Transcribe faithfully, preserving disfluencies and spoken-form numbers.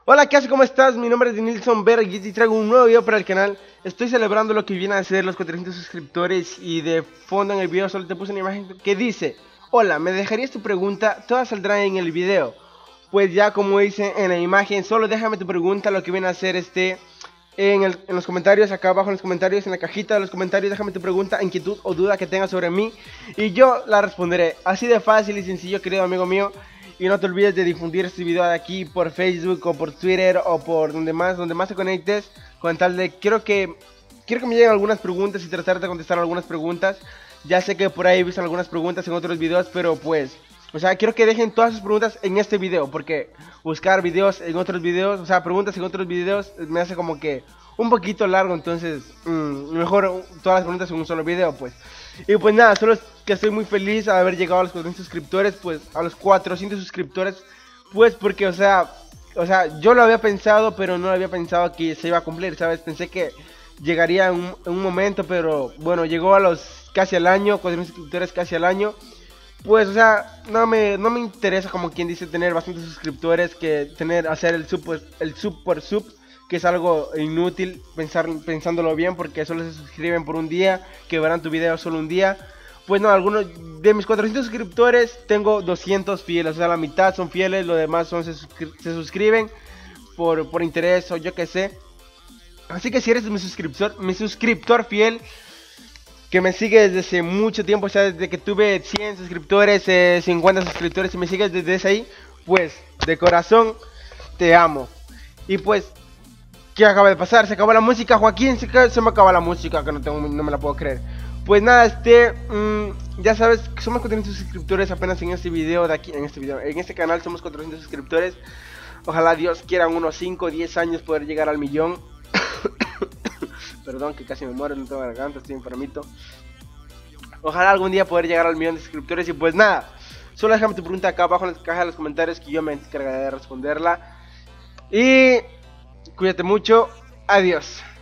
Hola, ¿qué haces? ¿Cómo estás? Mi nombre es Nilson Berg y traigo un nuevo video para el canal. Estoy celebrando lo que viene a ser los cuatrocientos suscriptores y de fondo en el video solo te puse una imagen que dice: hola, ¿me dejarías tu pregunta? Todas saldrán en el video. Pues ya como dice en la imagen, solo déjame tu pregunta, lo que viene a ser este... En, el, en los comentarios, acá abajo en los comentarios, en la cajita de los comentarios, déjame tu pregunta, inquietud o duda que tengas sobre mí y yo la responderé. Así de fácil y sencillo, querido amigo mío. Y no te olvides de difundir este video de aquí por Facebook o por Twitter o por donde más, donde más te conectes. Con tal de, quiero que, quiero que me lleguen algunas preguntas y tratar de contestar algunas preguntas. Ya sé que por ahí he visto algunas preguntas en otros videos, pero pues... O sea, quiero que dejen todas sus preguntas en este video, porque buscar videos en otros videos, o sea, preguntas en otros videos, me hace como que un poquito largo, entonces mmm, mejor todas las preguntas en un solo video, pues. Y pues nada, solo es que estoy muy feliz de haber llegado a los cuatrocientos suscriptores, pues, a los cuatrocientos suscriptores, pues, porque, o sea, o sea, yo lo había pensado, pero no había pensado que se iba a cumplir, ¿sabes? Pensé que llegaría en un, en un momento, pero, bueno, llegó a los casi al año, cuatrocientos suscriptores casi al año. Pues, o sea, no me, no me interesa, como quien dice, tener bastantes suscriptores, que tener, hacer el sub, el sub por sub, que es algo inútil, pensar, pensándolo bien, porque solo se suscriben por un día, que verán tu video solo un día. Pues no, algunos de mis cuatrocientos suscriptores tengo doscientos fieles, o sea, la mitad son fieles, lo demás son se, suscri se suscriben por, por interés o yo qué sé. Así que si eres mi suscriptor, mi suscriptor fiel, que me sigue desde hace mucho tiempo, o sea, desde que tuve cien suscriptores, eh, cincuenta suscriptores, y me sigues desde ese ahí, pues, de corazón, te amo. Y pues, ¿qué acaba de pasar? Se acabó la música, Joaquín, se, se me acaba la música, que no, tengo, no me la puedo creer. Pues nada, este, mmm, ya sabes, somos cuatrocientos suscriptores apenas en este video de aquí, en este video, en este canal somos cuatrocientos suscriptores. Ojalá Dios quiera unos cinco o diez años poder llegar al millón. Perdón que casi me muero, no tengo garganta, estoy enfermito. Ojalá algún día poder llegar al millón de suscriptores. Y pues nada, solo déjame tu pregunta acá abajo en la caja de los comentarios, que yo me encargaré de responderla. Y cuídate mucho, adiós.